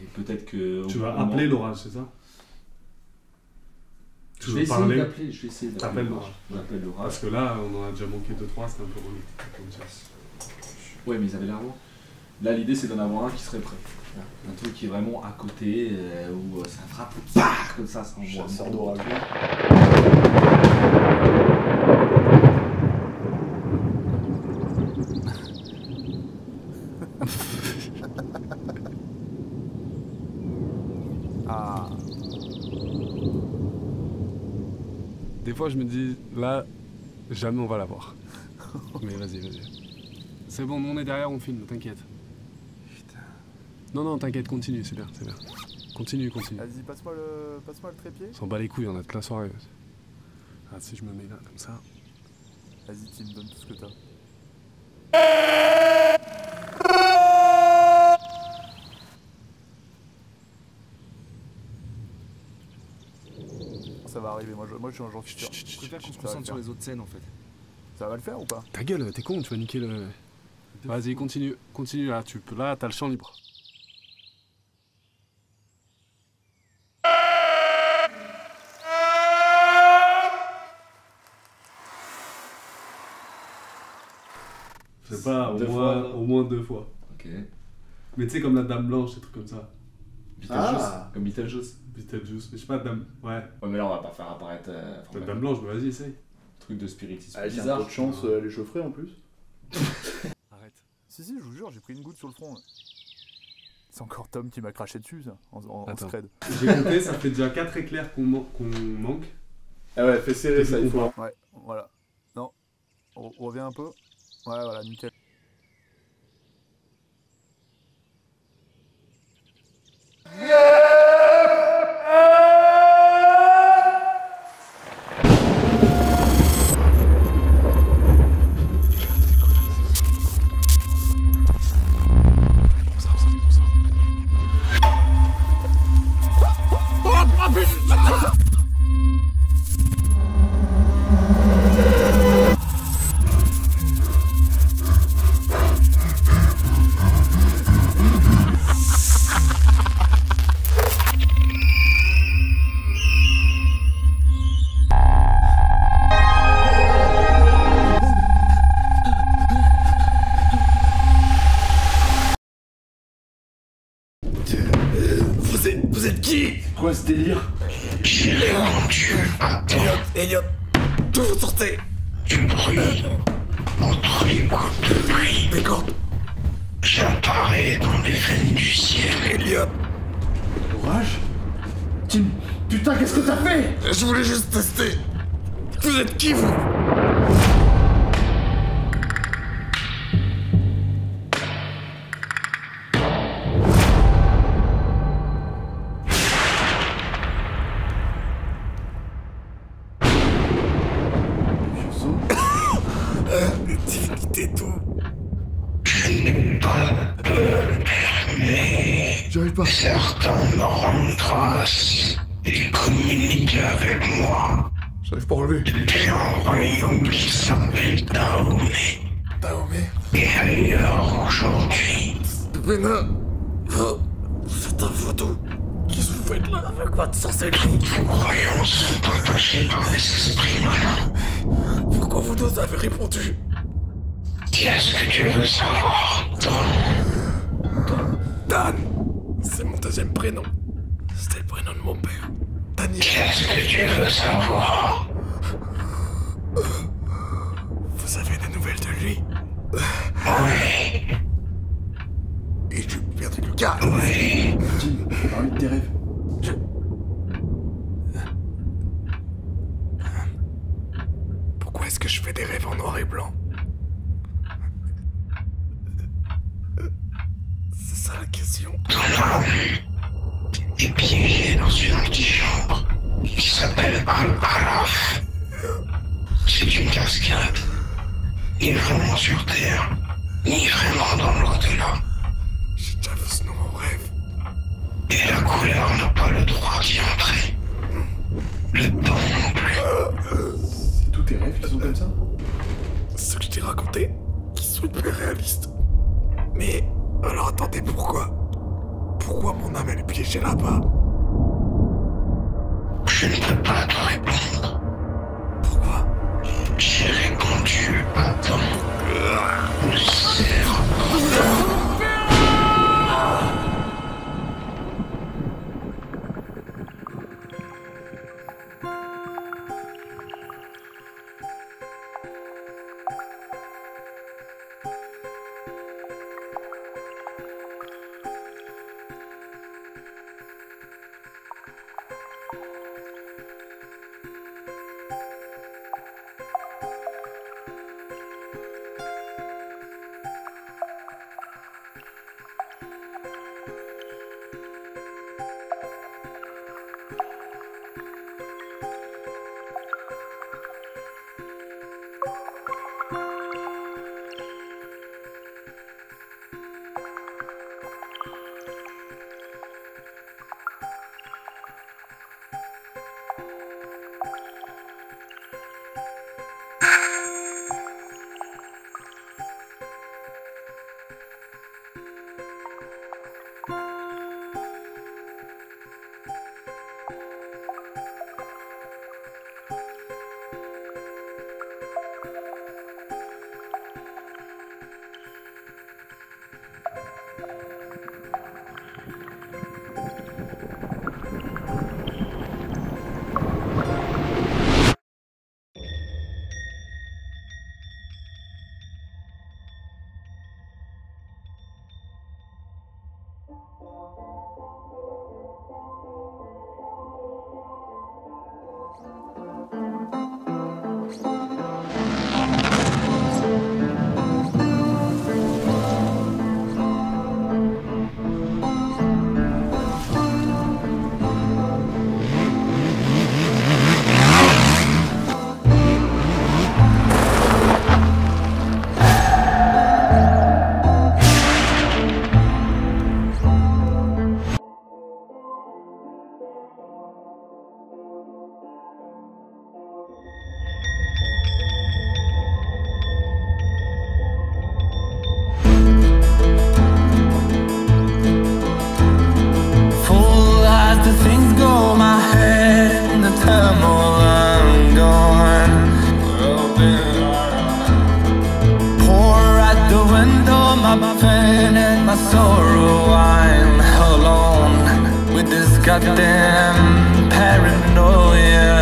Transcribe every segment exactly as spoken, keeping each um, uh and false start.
peut-être que... Tu vas appeler l'orage, c'est ça? Je vais essayer d'appeler, je vais essayer d'appeler l'orage. J'appelle l'orage. Parce que là, on en a déjà manqué deux trois, c'était un peu relou. Ouais, mais ils avaient l'air loin. Là, l'idée, c'est d'en avoir un qui serait prêt. Un truc qui est vraiment à côté, euh, où ça frappe, bah, comme ça, ça envoie un chasseur d'orage. Ah. Des fois, je me dis, là, jamais on va l'avoir. Mais vas-y, vas-y. C'est bon, on est derrière, on filme, t'inquiète. Putain. Non, non, t'inquiète, continue, c'est bien, c'est bien. Continue, continue. Vas-y, passe-moi le, passe-moi le trépied. On s'en bat les couilles, on a toute la soirée. Ah, si je me mets là, comme ça. Vas-y, Tim, donne tout ce que t'as. Ça va arriver, moi, je, moi j'en suis sûr. Je préfère qu'on se concentre sur les autres scènes en fait. Ça va le faire ou pas? Ta gueule, t'es con, tu vas niquer le... Vas-y, continue, continue là, tu peux, là, t'as le champ libre. Je sais pas, au moins, au moins deux fois. Ok. Mais tu sais, comme la Dame Blanche, des trucs comme ça. Beetlejuice, ah. Comme Beetlejuice. Beetlejuice, mais je sais pas, Dame... Ouais. Ouais, mais là, on va pas faire apparaître... Euh, la Dame Blanche, mais vas-y, essaye. Truc de spiritisme. Ah, j'ai un peu de chance, euh, les chaufferets en plus. Arrête. Si, si, je vous jure, j'ai pris une goutte sur le front. Là. C'est encore Tom qui m'a craché dessus, ça, en, en, en scred. J'ai compté, ça fait déjà quatre éclairs qu'on man qu'on manque. Ah ouais, fais serrer ça, il faut. Ouais, voilà. Non, on, on revient un peu. Ouais, voilà, nickel. Vous êtes qui? Quoi ce délire? Elliot, Elliot, d'où vous sortez? Du bruit. Entre les gouttes de pluie. Des cordes. J'apparais dans les veines du ciel, Elliot. L'orage? Tim, putain, qu'est-ce que t'as fait? Je voulais juste tester. Vous êtes qui, vous? J'arrive pas. Certains me rendent grâce et communiquent avec moi. J'arrive pas à relever. Depuis un royaume qui s'appelle Dahomey. Dahomey. Et ailleurs aujourd'hui. Bénin. Oh, c'est un vaudou. Qu'est-ce que vous faites là avec votre sorcellerie? Vos croyances sont partagées par des esprits malins. Pourquoi vous nous avez répondu? Qu'est-ce que tu veux savoir, Dan? Dan. C'est mon deuxième prénom. C'était le prénom de mon père. Daniel. Qu'est-ce que tu veux savoir? Vous avez des nouvelles de lui? Oui. Et tu perdu Lucas? Oui. Jim, parle de tes rêves. Je... Pourquoi est-ce que je fais des rêves en noir et blanc? C'est ça la question. Ton âme est piégée dans une antichambre qui s'appelle Al-Araf. C'est une cascade. Ni vraiment sur Terre, ni vraiment dans l'au-delà. J'ai déjà vu ce nom en rêve. Et la couleur n'a pas le droit d'y entrer. Le temps non plus. C'est tous tes rêves qui sont comme ça? Ceux que je t'ai racontés, qui sont hyper réalistes. Mais alors attendez, pourquoi? Pourquoi Pourquoi mon âme elle est piégée là-bas? Je ne peux pas te répondre. Pourquoi? J'ai répondu à ton cerveau. Goddamn paranoia.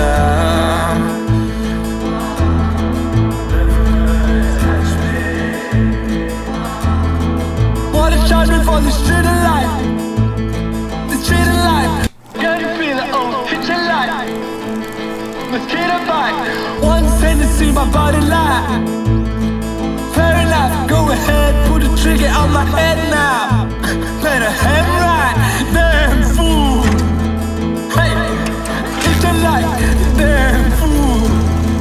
What a charge me for this street of life, this street of life. Can you feel it? Oh, hit your light. Mosquito bite. One send to see my body lie. Fair enough, go ahead, put the trigger on my head now. Let her head right, damn fool. Hey, it's a like, damn fool.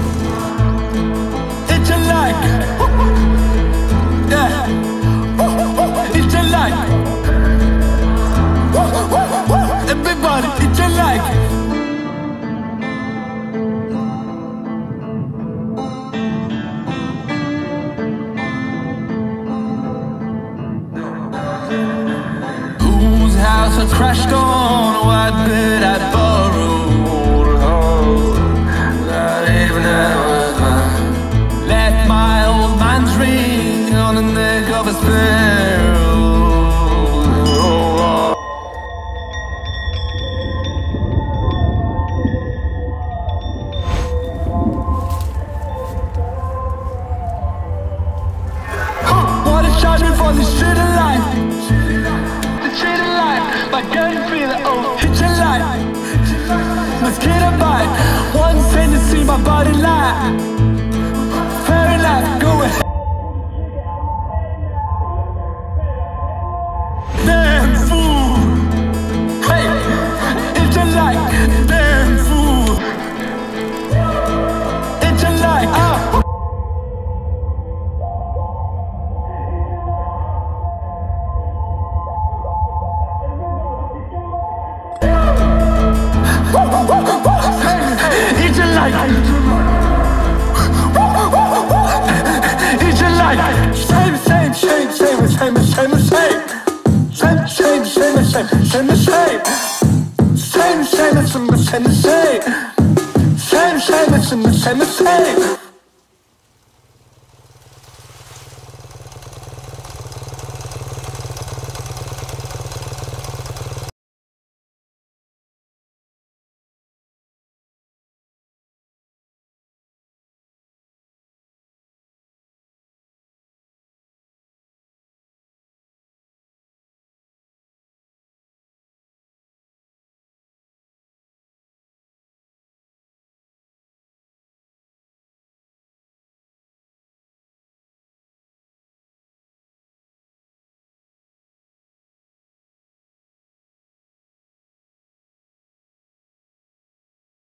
It's a like, yeah. It's a like, everybody, it's a like. House I crashed on, what bed I borrowed. Oh, that evening was mine. Left my old man's ring on the neck of a sparrow. Oh, oh. What a charge me for this shit of life. I can feel it, oh, hit your light. Mosquito bite. One send to see my body lie. Fair enough, go ahead. Damn fool. Hey, hit your light. Damn fool. Hit your light. Ah. It's a light. It's a light. Same, same, same, same, same, same, same, same, same, same. same, same, same, same. Same, same, same, same, same. Same, same, same, same, same.